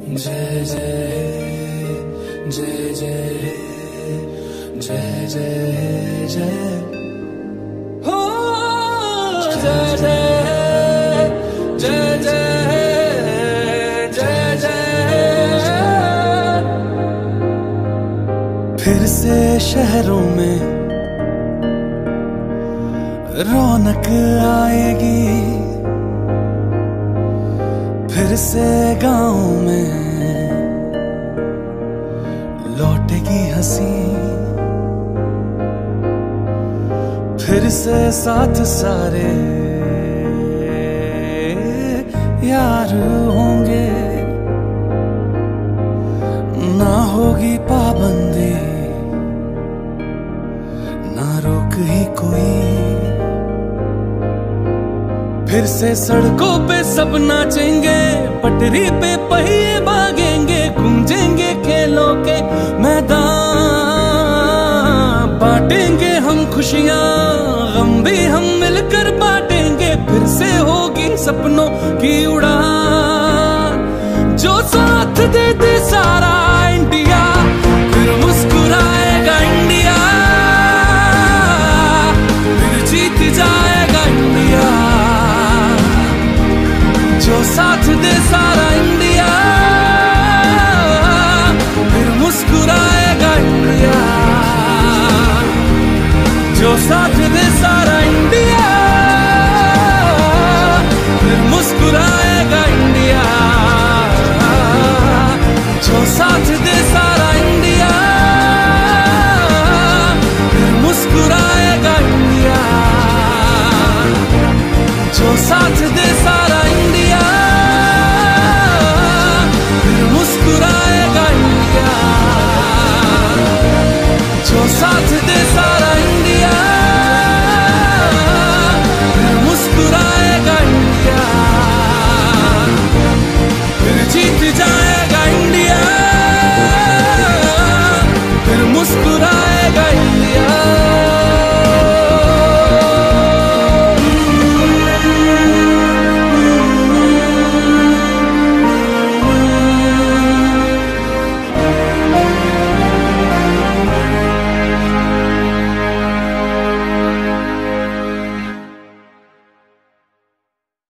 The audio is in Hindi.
जय जय जय जय जय जय जय हो जय जय जय जय जय जय। फिर से शहरों में रौनक आएगी, फिर से गाँव में लौटेगी हंसी, फिर से साथ सारे यार होंगे, ना होगी पाबंदी ना रोक ही कोई। फिर से सड़कों पे सब नाचेंगे, पटरी पे पहिए भागेंगे, गूंजेंगे खेलों के मैदान, बांटेंगे हम खुशियां, गम भी हम मिलकर बांटेंगे। फिर से होगी सपनों की उड़ान, जो साथ दे दे सारा इंडिया, फिर मुस्कुराएगा इंडिया, फिर जीत जाएगा इंडिया। जो साथ दे सारा इंडिया, फिर मुस्कुराएगा इंडिया। जो साथ दे सारा इंडिया, फिर मुस्कुराएगा इंडिया। जो साथ दे सारा इंडिया, फिर मुस्कुराएगा इंडिया। जो साथ दे